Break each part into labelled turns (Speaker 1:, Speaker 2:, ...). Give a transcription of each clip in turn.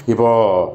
Speaker 1: இப்போ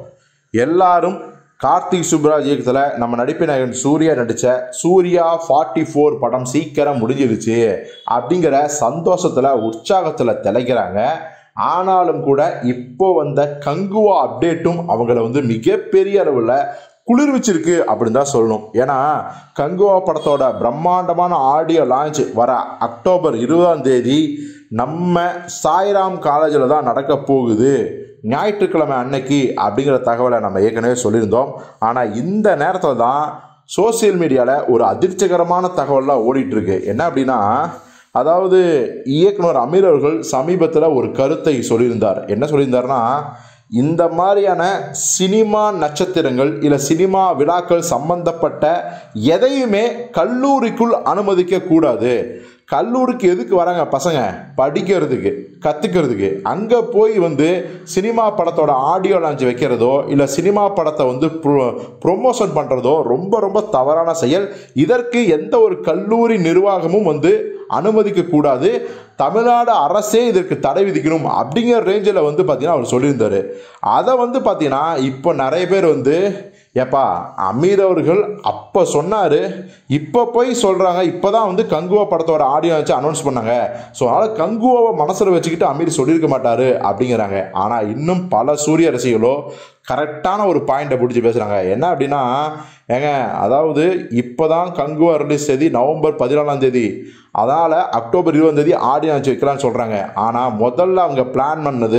Speaker 1: எல்லாரும் கார்த்திக் சுப்ராஜ் இயக்கத்தில் நம்ம நடிப்பு நாயகன் சூர்யா நடித்த சூர்யா 44 படம் சீக்கிரம் முடிஞ்சிருச்சு அப்படிங்கிற சந்தோஷத்தில் உற்சாகத்தில் திளைக்கிறாங்க. ஆனாலும் கூட இப்போ வந்த கங்குவா அப்டேட்டும் அவங்கள மிகப்பெரிய அளவில் குளிர்விச்சிருக்கு அப்படின்னு தான் சொல்லணும். ஏன்னா கங்குவா படத்தோட பிரம்மாண்டமான ஆடியோ லான்ச் வர அக்டோபர் 20ஆம் தேதி நம்ம சாய்ராம் காலேஜில் தான் நடக்க போகுது, ஞாயிற்றுக்கிழமை அன்னைக்கு அப்படிங்கிற தகவலை நம்ம ஏற்கனவே சொல்லியிருந்தோம். ஆனால் இந்த நேரத்தில் தான் சோசியல் மீடியாவில் ஒரு அதிர்ச்சிகரமான தகவல்லாம் ஓடிட்டுருக்கு. என்ன அப்படின்னா, அதாவது இயக்குனர் அமீர் அவர்கள் சமீபத்தில் ஒரு கருத்தை சொல்லியிருந்தார். என்ன சொல்லியிருந்தார்னா, இந்த மாதிரியான சினிமா நட்சத்திரங்கள் இல்லை சினிமா விழாக்கள் சம்பந்தப்பட்ட எதையுமே கல்லூரிக்குள் அனுமதிக்க கூடாது. கல்லூரிக்கு எதுக்கு வராங்க பசங்க? படிக்கிறதுக்கு, கற்றுக்கிறதுக்கு. அங்கே போய் சினிமா படத்தோட ஆடியோ லான்ச் வைக்கிறதோ இல்லை சினிமா படத்தை ப்ரொமோஷன் பண்ணுறதோ ரொம்ப ரொம்ப தவறான செயல். இதற்கு எந்த ஒரு கல்லூரி நிர்வாகமும் அனுமதிக்க கூடாது. தமிழ்நாடு அரசே இதற்கு தடை விதிக்கணும் அப்படிங்கிற ரேஞ்சில் பார்த்தீங்கன்னா அவர் சொல்லியிருந்தார். அதை பார்த்தீங்கன்னா இப்போ நிறைய பேர் ஏப்பா அமீர் அவர்கள் அப்போ சொன்னார், இப்போ போய் சொல்கிறாங்க, இப்போ தான் கங்குவா படத்தோட ஆடியோ வச்சு அனௌன்ஸ் பண்ணாங்க, ஸோ அதனால் கங்குவாவை மனசில் வச்சுக்கிட்டு அமீர் சொல்லியிருக்க மாட்டார் அப்படிங்கிறாங்க. ஆனால் இன்னும் பல சூரிய ரசிகளோ கரெக்டான ஒரு பாயிண்ட்டை பிடிச்சி பேசுகிறாங்க. என்ன அப்படின்னா, ஏங்க அதாவது இப்போ தான் கங்குவா ரிலீஸ் தேதி நவம்பர் 14ஆம் தேதி, அதனால் அக்டோபர் 20ஆம் தேதி ஆடியோ லான்ச் வைக்கலான்னு சொல்கிறாங்க. ஆனால் முதல்ல அவங்க பிளான் பண்ணது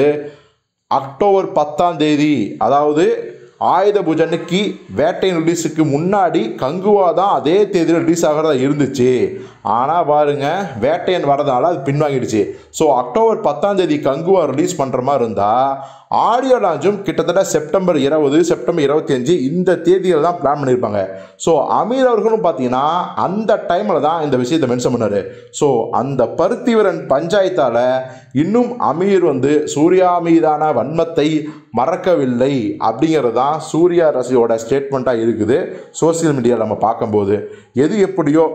Speaker 1: அக்டோபர் 10ஆம் தேதி, அதாவது ஆயுத பூஜை அன்னைக்கு வேட்டையின் ரிலீஸுக்கு முன்னாடி கங்குவா தான் அதே தேதியில் ரிலீஸ் ஆகிறதா இருந்துச்சு. ஆனால் பாருங்க, வேட்டையன் வரதுனால அது பின்வாங்கிடுச்சு. ஸோ அக்டோபர் 10ஆம் தேதி கங்குவா ரிலீஸ் பண்ணுற மாதிரி இருந்தால் ஆடியோ லான்ச்சும் கிட்டத்தட்ட செப்டம்பர் 20, செப்டம்பர் 25 இந்த தேதியில் தான் பிளான் பண்ணியிருப்பாங்க. ஸோ அமீர் அவர்களும் பார்த்தீங்கன்னா அந்த டைமில் தான் இந்த விஷயத்தை மென்ஷன் பண்ணார். ஸோ அந்த பருத்திவரன் பஞ்சாயத்தால் இன்னும் அமீர் சூர்யா மீதான வன்மத்தை மறக்கவில்லை அப்படிங்கிறது தான் சூர்யா ரசியோட ஸ்டேட்மெண்ட்டாக இருக்குது சோசியல் மீடியாவில் நம்ம பார்க்கும்போது. எது எப்படியோ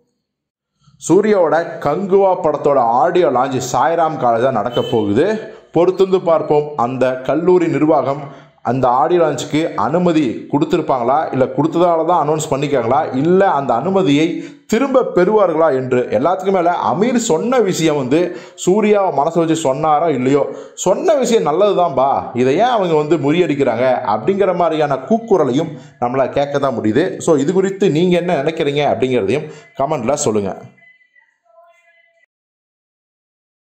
Speaker 1: சூர்யாவோட கங்குவா படத்தோட ஆடியோ லான்ச் சாய்ராம் காலேஜ் தான் நடக்க போகுது. பொறுத்திருந்து பார்ப்போம். அந்த கல்லூரி நிர்வாகம் அந்த ஆடியோ லான்ச்சுக்கு அனுமதி கொடுத்துருப்பாங்களா, இல்லை கொடுத்ததால தான் அனௌன்ஸ் பண்ணிக்காங்களா, இல்லை அந்த அனுமதியை திரும்ப பெறுவார்களா என்று. எல்லாத்துக்கும் மேலே அமீர் சொன்ன விஷயம் சூர்யாவை மனசு வச்சு சொன்னாரோ இல்லையோ, சொன்ன விஷயம் நல்லது தான்பா, இதை ஏன் அவங்க முறியடிக்கிறாங்க அப்படிங்கிற மாதிரியான கூக்குரலையும் நம்மளால் கேட்க தான் முடியுது. ஸோ இது குறித்து நீங்கள் என்ன நினைக்கிறீங்க அப்படிங்கிறதையும் கமெண்ட்டில் சொல்லுங்கள்.